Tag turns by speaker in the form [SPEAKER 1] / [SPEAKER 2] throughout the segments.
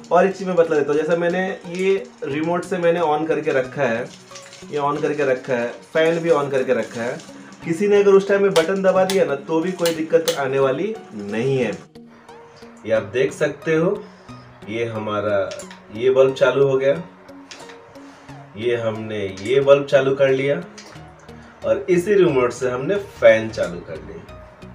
[SPEAKER 1] और एक चीज़ मैं बता देता हूँ, जैसा मैंने ये रिमोट से मैंने ऑन करके रखा है, ये ऑन करके रखा है, फैन भी ऑन करके रखा है। किसी ने अगर उस टाइम में बटन दबा दिया ना तो भी कोई दिक्कत आने वाली नहीं है। ये आप देख सकते हो, ये हमारा ये बल्ब चालू हो गया, ये हमने ये बल्ब चालू कर लिया और इसी रिमोट से हमने फैन चालू कर लिया।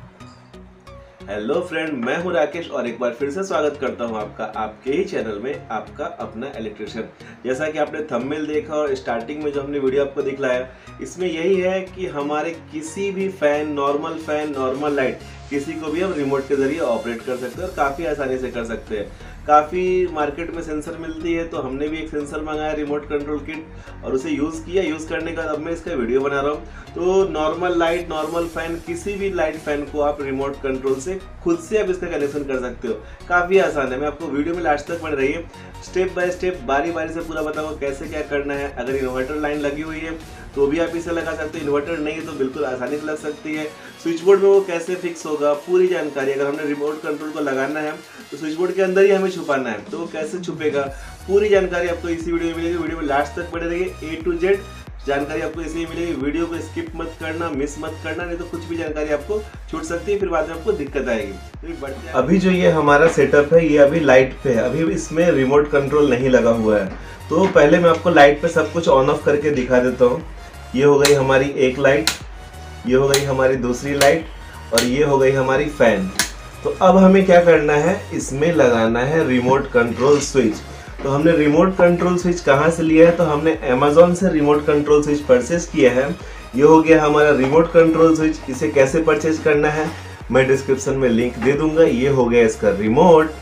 [SPEAKER 1] हेलो फ्रेंड, मैं हूं राकेश और एक बार फिर से स्वागत करता हूं आपका आपके ही चैनल में, आपका अपना इलेक्ट्रिशियन। जैसा कि आपने थंबनेल देखा और स्टार्टिंग में जो हमने वीडियो आपको दिखलाया, इसमें यही है कि हमारे किसी भी फैन, नॉर्मल लाइट, किसी को भी हम रिमोट के जरिए ऑपरेट कर सकते हैं और काफ़ी आसानी से कर सकते हैं। काफ़ी मार्केट में सेंसर मिलती है, तो हमने भी एक सेंसर मंगाया, रिमोट कंट्रोल किट, और उसे यूज़ किया। यूज़ करने के बाद अब मैं इसका वीडियो बना रहा हूँ। तो नॉर्मल लाइट, नॉर्मल फैन, किसी भी लाइट फैन को आप रिमोट कंट्रोल से खुद से आप इसका कनेक्शन कर सकते हो। काफ़ी आसान है। मैं आपको वीडियो में लास्ट तक बन रही है, स्टेप बाय स्टेप, बारी बारी से पूरा बताऊंगा कैसे क्या करना है। अगर इन्वर्टर लाइन लगी हुई है तो भी आप इसे लगा सकते हो, इन्वर्टर नहीं है तो बिल्कुल आसानी से लग सकती है। स्विच बोर्ड में वो कैसे फिक्स होगा, पूरी जानकारी। अगर हमने रिमोट कंट्रोल को लगाना है तो स्विच बोर्ड के अंदर ही हमें छुपाना है, तो वो कैसे छुपेगा, पूरी जानकारी आपको इसी वीडियो में मिलेगी। वीडियो में लास्ट तक बने रहिए, A to Z जानकारी आपको इसी मिलेगी। वीडियो को स्किप मत करना, मिस मत करना, नहीं तो कुछ भी जानकारी आपको छूट सकती है, फिर बाद में आपको दिक्कत आएगी। अभी जो ये हमारा सेटअप है, ये अभी लाइट पे है, अभी इसमें रिमोट कंट्रोल नहीं लगा हुआ है। तो पहले मैं आपको लाइट पे सब कुछ ऑन ऑफ करके दिखा देता हूँ। ये हो गई हमारी एक लाइट, ये हो गई हमारी दूसरी लाइट, और ये हो गई हमारी फैन। तो अब हमें क्या करना है, इसमें लगाना है रिमोट कंट्रोल स्विच। तो हमने रिमोट कंट्रोल स्विच कहाँ से लिया है, तो हमने अमेज़ॉन से रिमोट कंट्रोल स्विच परचेज किया है। ये हो गया हमारा रिमोट कंट्रोल स्विच। इसे कैसे परचेज करना है मैं डिस्क्रिप्शन में लिंक दे दूंगा। ये हो गया इसका रिमोट,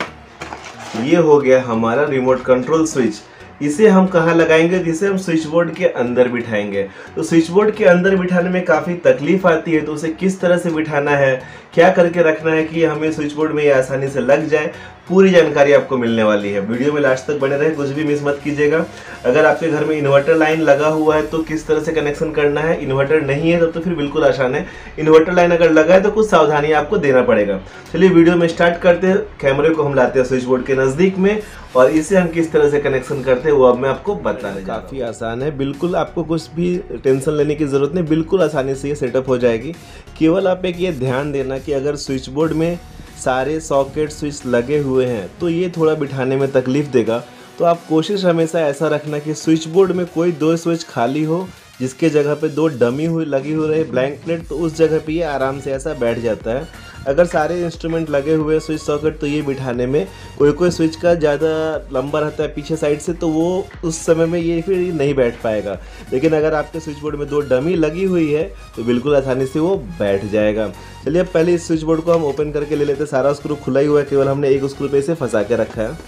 [SPEAKER 1] ये हो गया हमारा रिमोट कंट्रोल स्विच। इसे हम कहाँ लगाएंगे, जिसे हम स्विच बोर्ड के अंदर बिठाएंगे। तो स्विच बोर्ड के अंदर बिठाने में काफ़ी तकलीफ आती है, तो उसे किस तरह से बिठाना है, क्या करके रखना है कि हमें स्विच बोर्ड में ये आसानी से लग जाए, पूरी जानकारी आपको मिलने वाली है। वीडियो में लास्ट तक बने रहे, कुछ भी मिस मत कीजिएगा। अगर आपके घर में इन्वर्टर लाइन लगा हुआ है तो किस तरह से कनेक्शन करना है, इन्वर्टर नहीं है तब तो फिर बिल्कुल आसान है। इन्वर्टर लाइन अगर लगा है तो कुछ सावधानी आपको देना पड़ेगा। चलिए वीडियो में स्टार्ट करते हैं। कैमरे को हम लाते हैं स्विच बोर्ड के नज़दीक में, और इसे हम किस तरह से कनेक्शन करते हैं वो अब मैं आपको बताने। काफ़ी आसान है, बिल्कुल आपको कुछ भी टेंशन लेने की ज़रूरत नहीं, बिल्कुल आसानी से ये सेटअप हो जाएगी। केवल आप एक ये ध्यान देना कि अगर स्विच बोर्ड में सारे सॉकेट स्विच लगे हुए हैं तो ये थोड़ा बिठाने में तकलीफ़ देगा। तो आप कोशिश हमेशा ऐसा रखना कि स्विच बोर्ड में कोई दो स्विच खाली हो, जिसके जगह पे दो डमी हुई लगी हुई रहे ब्लैंक प्लेट, तो उस जगह पे ये आराम से ऐसा बैठ जाता है। अगर सारे इंस्ट्रूमेंट लगे हुए स्विच सॉकेट तो ये बिठाने में कोई स्विच का ज़्यादा लंबा रहता है पीछे साइड से, तो वो उस समय में ये फिर नहीं बैठ पाएगा। लेकिन अगर आपके स्विच बोर्ड में दो डमी लगी हुई है तो बिल्कुल आसानी से वो बैठ जाएगा। चलिए अब पहले इस स्विच बोर्ड को हम ओपन करके ले लेते हैं। सारा स्क्रू खुला ही हुआ है, केवल हमने एक स्क्रू पे इसे फंसा के रखा है।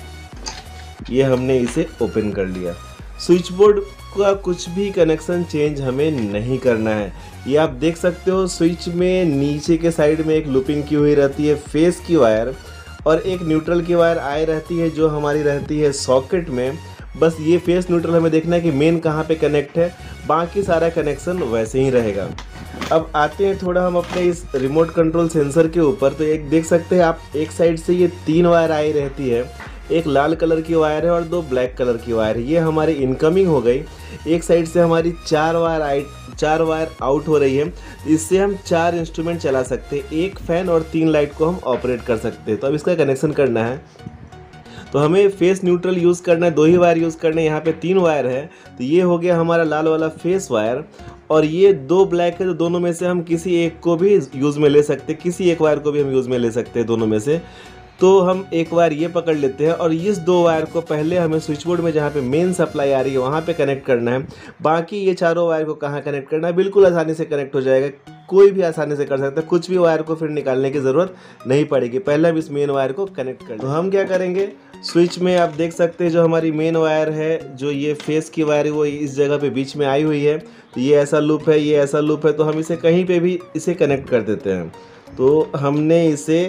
[SPEAKER 1] ये हमने इसे ओपन कर लिया। स्विच बोर्ड का कुछ भी कनेक्शन चेंज हमें नहीं करना है। ये आप देख सकते हो, स्विच में नीचे के साइड में एक लूपिंग की हुई रहती है फेस की वायर, और एक न्यूट्रल की वायर आई रहती है जो हमारी रहती है सॉकेट में। बस ये फेस न्यूट्रल हमें देखना है कि मेन कहाँ पे कनेक्ट है, बाकी सारा कनेक्शन वैसे ही रहेगा। अब आते हैं थोड़ा हम अपने इस रिमोट कंट्रोल सेंसर के ऊपर। तो एक देख सकते हैं आप, एक साइड से ये 3 वायर आई रहती है, एक लाल कलर की वायर है और 2 ब्लैक कलर की वायर है। ये हमारी इनकमिंग हो गई। एक साइड से हमारी 4 वायर आउट हो रही है। इससे हम 4 इंस्ट्रूमेंट चला सकते हैं, एक फैन और 3 लाइट को हम ऑपरेट कर सकते हैं। तो अब इसका कनेक्शन करना है, तो हमें फेस न्यूट्रल यूज़ करना है, 2 ही वायर यूज़ करना है। यहाँ पे 3 वायर है, तो ये हो गया हमारा लाल वाला फेस वायर, और ये 2 ब्लैक है। तो दोनों में से हम किसी एक को भी यूज़ में ले सकते हैं, किसी एक वायर को भी हम यूज़ में ले सकते हैं दोनों में से। तो हम एक वायर ये पकड़ लेते हैं, और इस 2 वायर को पहले हमें स्विच बोर्ड में जहाँ पे मेन सप्लाई आ रही है वहाँ पे कनेक्ट करना है। बाकी ये चारों वायर को कहाँ कनेक्ट करना है, बिल्कुल आसानी से कनेक्ट हो जाएगा, कोई भी आसानी से कर सकता है। कुछ भी वायर को फिर निकालने की ज़रूरत नहीं पड़ेगी। पहले हम इस मेन वायर को कनेक्ट कर, तो हम क्या करेंगे, स्विच में आप देख सकते हैं जो हमारी मेन वायर है, जो ये फेस की वायर है, वो इस जगह पे बीच में आई हुई है। तो ये ऐसा लूप है, ये ऐसा लूप है, तो हम इसे कहीं पे भी इसे कनेक्ट कर देते हैं। तो हमने इसे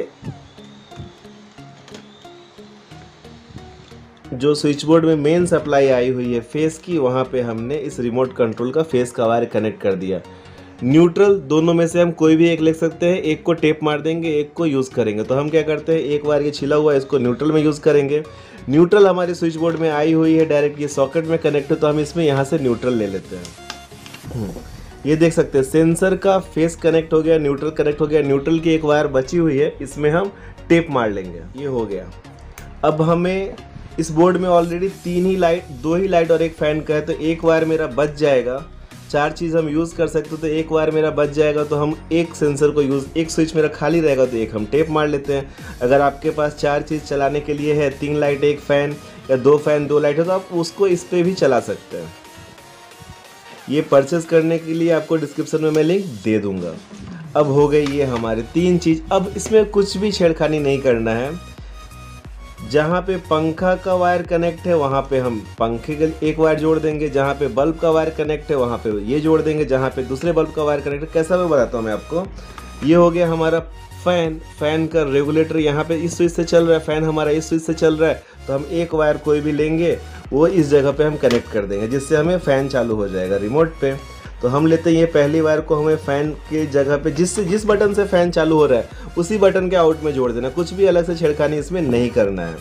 [SPEAKER 1] जो स्विच बोर्ड में मेन सप्लाई आई हुई है फेस की, वहाँ पे हमने इस रिमोट कंट्रोल का फेस का वायर कनेक्ट कर दिया। न्यूट्रल, दोनों में से हम कोई भी एक ले सकते हैं, एक को टेप मार देंगे, एक को यूज़ करेंगे। तो हम क्या करते हैं, एक बार ये छिला हुआ है इसको न्यूट्रल में यूज़ करेंगे। न्यूट्रल हमारे स्विच बोर्ड में आई हुई है, डायरेक्ट ये सॉकेट में कनेक्ट है, तो हम इसमें यहाँ से न्यूट्रल ले लेते हैं। ये देख सकते हैं सेंसर का फेस कनेक्ट हो गया, न्यूट्रल कनेक्ट हो गया। न्यूट्रल की एक वायर बची हुई है, इसमें हम टेप मार लेंगे। ये हो गया। अब हमें इस बोर्ड में ऑलरेडी 3 ही लाइट, 2 ही लाइट और एक फ़ैन का है, तो एक वायर मेरा बच जाएगा। 4 चीज़ हम यूज़ कर सकते, तो एक वायर मेरा बच जाएगा। तो हम एक सेंसर को यूज़, एक स्विच मेरा खाली रहेगा तो एक हम टेप मार लेते हैं। अगर आपके पास 4 चीज़ चलाने के लिए है, 3 लाइट, 1 फ़ैन या 2 फ़ैन 2 लाइट है, तो आप उसको इस पर भी चला सकते हैं। ये परचेज़ करने के लिए आपको डिस्क्रिप्शन में मैं लिंक दे दूँगा। अब हो गई ये हमारे 3 चीज़। अब इसमें कुछ भी छेड़खानी नहीं करना है। जहाँ पे पंखा का वायर कनेक्ट है वहाँ पे हम पंखे का एक वायर जोड़ देंगे, जहाँ पे बल्ब का वायर कनेक्ट है वहाँ पे ये जोड़ देंगे, जहाँ पे दूसरे बल्ब का वायर कनेक्ट है। कैसा मैं बताता हूँ मैं आपको। ये हो गया हमारा फ़ैन, फ़ैन का रेगुलेटर यहाँ पे इस स्विच से चल रहा है, फ़ैन हमारा इस स्विच से चल रहा है, तो हम एक वायर कोई भी लेंगे, वो इस जगह पे हम कनेक्ट कर देंगे, जिससे हमें फ़ैन चालू हो जाएगा रिमोट पे। तो हम लेते हैं ये पहली वायर को, हमें फ़ैन के जगह पे जिस बटन से फ़ैन चालू हो रहा है उसी बटन के आउट में जोड़ देना। कुछ भी अलग से छेड़खानी इसमें नहीं करना है।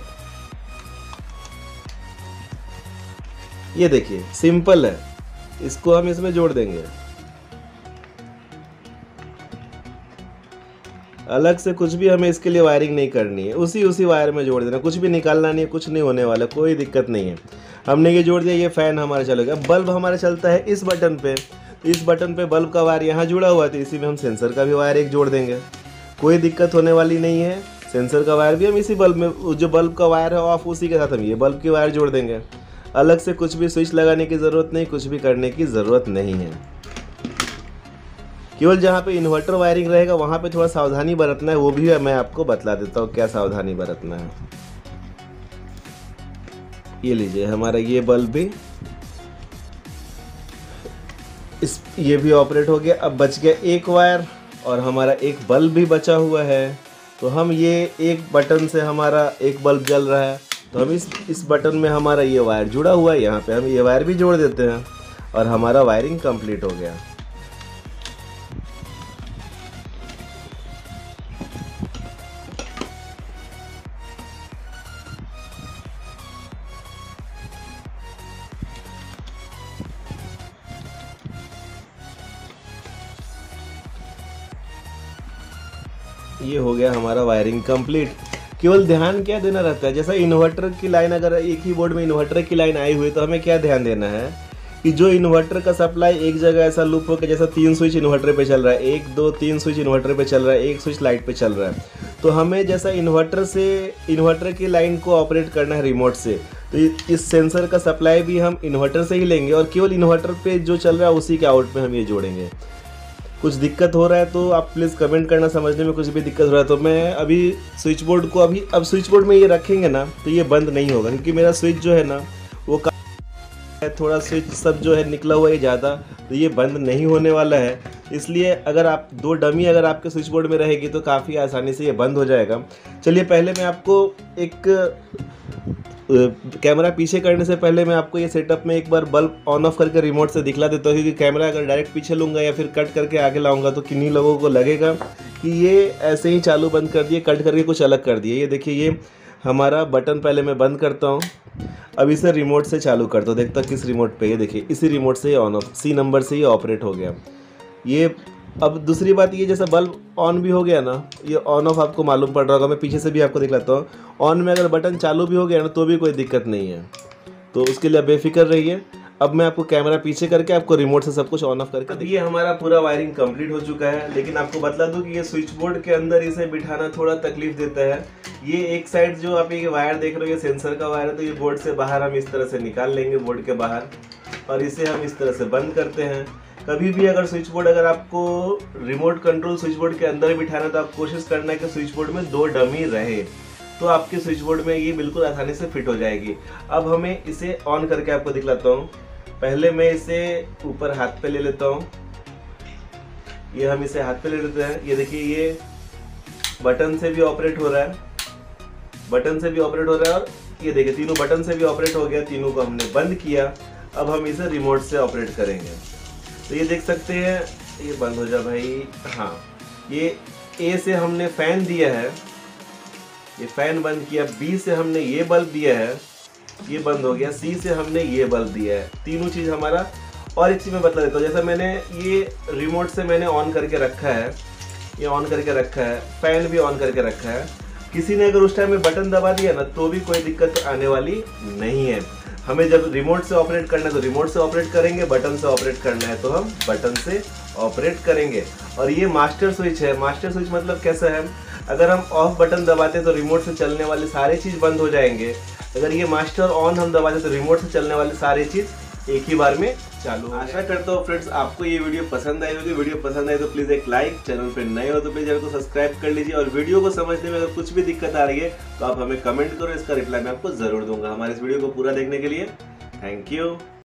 [SPEAKER 1] ये देखिए सिंपल है, इसको हम इसमें जोड़ देंगे। अलग से कुछ भी हमें इसके लिए वायरिंग नहीं करनी है, उसी वायर में जोड़ देना। कुछ भी निकालना नहीं है, कुछ नहीं होने वाला, कोई दिक्कत नहीं है। हमने ये जोड़ दिया, ये फ़ैन हमारा चलेगा। बल्ब हमारा चलता है इस बटन पे, तो इस बटन पे बल्ब का वायर यहाँ जुड़ा हुआ है, तो इसी में हम सेंसर का भी वायर एक जोड़ देंगे। कोई दिक्कत होने वाली नहीं है। सेंसर का वायर भी हम इसी बल्ब में, जो बल्ब का वायर है ऑफ, उसी के साथ हम ये बल्ब की वायर जोड़ देंगे। अलग से कुछ भी स्विच लगाने की ज़रूरत नहीं, कुछ भी करने की ज़रूरत नहीं है। केवल जहाँ पे इन्वर्टर वायरिंग रहेगा वहाँ पे थोड़ा सावधानी बरतना है, वो भी मैं आपको बतला देता हूँ क्या सावधानी बरतना है। ये लीजिए हमारा ये बल्ब भी, ये भी ऑपरेट हो गया। अब बच गया एक वायर और हमारा एक बल्ब भी बचा हुआ है। तो हम ये एक बटन से हमारा एक बल्ब जल रहा है, तो हम इस बटन में हमारा ये वायर जुड़ा हुआ है, यहाँ पे हम ये वायर भी जोड़ देते हैं और हमारा वायरिंग कंप्लीट हो गया। ये हो गया हमारा वायरिंग कंप्लीट। केवल ध्यान क्या देना रहता है, जैसा इन्वर्टर की लाइन, अगर एक ही बोर्ड में इन्वर्टर की लाइन आई हुई है तो हमें क्या ध्यान देना है कि जो इन्वर्टर का सप्लाई एक जगह ऐसा लूप हो के, जैसा 3 स्विच इन्वर्टर पे चल रहा है, 1 2 3 स्विच इन्वर्टर पे चल रहा है, 1 स्विच लाइट पे चल रहा है, तो हमें जैसा इन्वर्टर की लाइन को ऑपरेट करना है रिमोट से, तो इस सेंसर का सप्लाई भी हम इन्वर्टर से ही लेंगे और केवल इन्वर्टर पे जो चल रहा है उसी के आउट में हम ये जोड़ेंगे। कुछ दिक्कत हो रहा है तो आप प्लीज़ कमेंट करना, समझने में कुछ भी दिक्कत हो रहा है तो मैं अभी स्विच बोर्ड को अब स्विच बोर्ड में ये रखेंगे ना तो ये बंद नहीं होगा, क्योंकि मेरा स्विच जो है ना वो थोड़ा स्विच सब जो है निकला हुआ है ज़्यादा, तो ये बंद नहीं होने वाला है। इसलिए अगर आप 2 डमी अगर आपके स्विच बोर्ड में रहेगी तो काफ़ी आसानी से ये बंद हो जाएगा। चलिए पहले मैं आपको एक कैमरा पीछे करने से पहले मैं आपको ये सेटअप में एक बार बल्ब ऑन ऑफ करके रिमोट से दिखला देता हूँ, क्योंकि कैमरा अगर डायरेक्ट पीछे लूँगा या फिर कट करके आगे लाऊंगा तो किन्हीं लोगों को लगेगा कि ये ऐसे ही चालू बंद कर दिए, कट करके कुछ अलग कर दिए। ये देखिए ये हमारा बटन पहले मैं बंद करता हूँ, अब इसे रिमोट से चालू करता हूँ, देखता किस रिमोट पे, ये देखिए इसी रिमोट से ये ऑन ऑफ, C नंबर से ये ऑपरेट हो गया। ये अब दूसरी बात ये, जैसा बल्ब ऑन भी हो गया ना, ये ऑन ऑफ आपको मालूम पड़ रहा होगा, मैं पीछे से भी आपको दिखलाता हूँ। ऑन में अगर बटन चालू भी हो गया ना तो भी कोई दिक्कत नहीं है, तो उसके लिए बेफिक्र रहिए। अब मैं आपको कैमरा पीछे करके आपको रिमोट से सब कुछ ऑन ऑफ करके, ये हमारा पूरा वायरिंग कंप्लीट हो चुका है। लेकिन आपको बतला दूं कि ये स्विच बोर्ड के अंदर इसे बिठाना थोड़ा तकलीफ देता है। ये एक साइड जो आप ये वायर देख रहे हो ये सेंसर का वायर है, तो ये बोर्ड से बाहर हम इस तरह से निकाल लेंगे बोर्ड के बाहर, और इसे हम इस तरह से बंद करते हैं। कभी भी अगर स्विच बोर्ड, अगर आपको रिमोट कंट्रोल स्विच बोर्ड के अंदर बिठाना है तो आप कोशिश करना है कि स्विच बोर्ड में 2 डमी रहे, तो आपके स्विच बोर्ड में ये बिल्कुल आसानी से फिट हो जाएगी। अब हमें इसे ऑन करके आपको दिखलाता हूँ। पहले मैं इसे ऊपर हाथ पे ले लेता हूँ, ये हम इसे हाथ पे ले लेते हैं। ये देखिए ये बटन से भी ऑपरेट हो रहा है, बटन से भी ऑपरेट हो रहा है, और ये देखिए तीनों बटन से भी ऑपरेट हो गया, तीनों को हमने बंद किया। अब हम इसे रिमोट से ऑपरेट करेंगे। तो ये देख सकते हैं, ये बंद हो जा भाई। हाँ, ये ए से हमने फैन दिया है, ये फैन बंद किया। बी से हमने ये बल्ब दिया है, ये बंद हो गया। सी से हमने ये बल्ब दिया है। तीनों चीज़ हमारा। और एक चीज़ मैं बता देता हूँ, जैसा मैंने ये रिमोट से मैंने ऑन करके रखा है, ये ऑन करके रखा है, फैन भी ऑन करके रखा है। किसी ने अगर उस टाइम में बटन दबा दिया ना तो भी कोई दिक्कत आने वाली नहीं है। हमें जब रिमोट से ऑपरेट करना है तो रिमोट से ऑपरेट करेंगे, बटन से ऑपरेट करना है तो हम बटन से ऑपरेट करेंगे। और ये मास्टर स्विच है। मास्टर स्विच मतलब कैसा है, अगर हम ऑफ बटन दबाते तो रिमोट से चलने वाले सारे चीज़ बंद हो जाएंगे। अगर ये मास्टर ऑन हम दबाते तो रिमोट से चलने वाली सारी चीज़ एक ही बार में चालू। आशा करता हूँ फ्रेंड्स आपको ये वीडियो पसंद आई होगी। वीडियो पसंद आई तो प्लीज़ एक लाइक, चैनल पे नए हो तो प्लीज़ चैनल को सब्सक्राइब कर लीजिए। और वीडियो को समझने में अगर कुछ भी दिक्कत आ रही है तो आप हमें कमेंट करो, इसका रिप्लाई मैं आपको ज़रूर दूंगा। हमारे इस वीडियो को पूरा देखने के लिए थैंक यू।